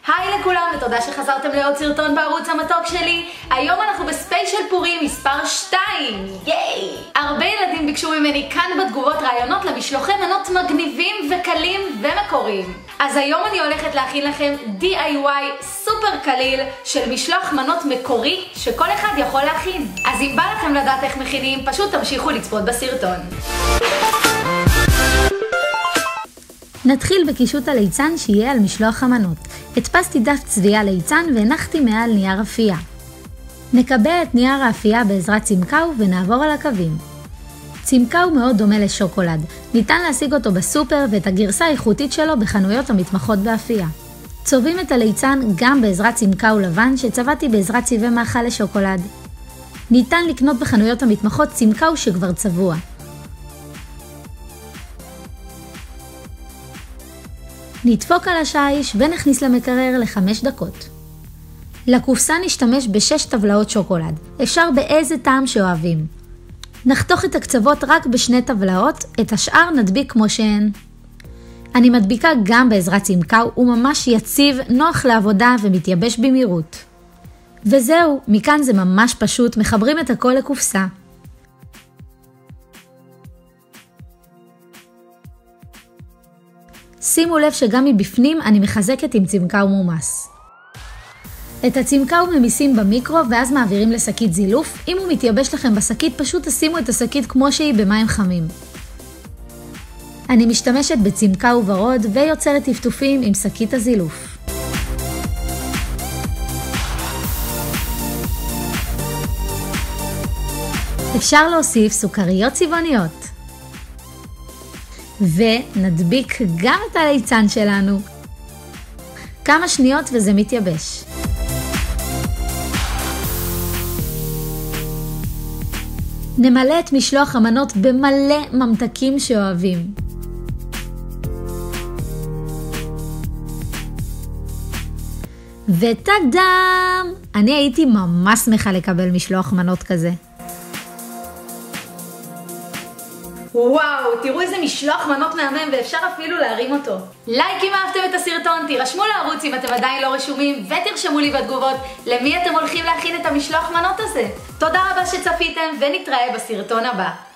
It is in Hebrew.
היי לכולם ותודה שחזרתם לעוד סרטון בערוץ המתוק שלי. היום אנחנו בספיישל פורים מספר 2. ייי! הרבה ילדים ביקשו ממני כאן בתגובות רעיונות למשלוחי מנות מגניבים וקלים ומקוריים. אז היום אני הולכת להכין לכם DIY סופר קליל של משלוח מנות מקורי שכל אחד יכול להכין. אז אם בא לכם לדעת איך מכינים, פשוט תמשיכו לצפות בסרטון. נתחיל בקישוט הליצן שיהיה על משלוח המנות. הדפסתי דף צביעה ליצן והנחתי מעל נייר אפייה. נקבע את נייר האפייה בעזרת צמקאו ונעבור על הקווים. צמקאו מאוד דומה לשוקולד. ניתן להשיג אותו בסופר ואת הגרסה האיכותית שלו בחנויות המתמחות באפייה. צובעים את הליצן גם בעזרת צמקאו לבן שצבעתי בעזרת צבעי מאכל לשוקולד. ניתן לקנות בחנויות המתמחות צמקאו שכבר צבוע. נדפוק על השיש ונכניס למקרר ל5 דקות. לקופסה נשתמש ב6 טבלאות שוקולד, אפשר באיזה טעם שאוהבים. נחתוך את הקצוות רק ב2 טבלאות, את השאר נדביק כמו שהן. אני מדביקה גם בעזרת צמקאו, הוא ממש יציב, נוח לעבודה ומתייבש במהירות. וזהו, מכאן זה ממש פשוט, מחברים את הכל לקופסה. שימו לב שגם מבפנים אני מחזקת עם צמקאו מומס. את הצמקאו ממיסים במיקרו ואז מעבירים לשקית זילוף. אם הוא מתייבש לכם בשקית, פשוט תשימו את השקית כמו שהיא במים חמים. אני משתמשת בצמקאו ורוד ויוצרת טפטופים עם שקית הזילוף. אפשר להוסיף סוכריות צבעוניות. ונדביק גם את הליצן שלנו. כמה שניות וזה מתייבש. נמלא את משלוח המנות במלא ממתקים שאוהבים. וטאדם! אני הייתי ממש שמחה לקבל משלוח מנות כזה. וואו, תראו איזה משלוח מנות מהמם ואפשר אפילו להרים אותו. לייק אם אהבתם את הסרטון, תירשמו לערוץ אם אתם עדיין לא רשומים ותרשמו לי בתגובות למי אתם הולכים להכין את המשלוח מנות הזה. תודה רבה שצפיתם ונתראה בסרטון הבא.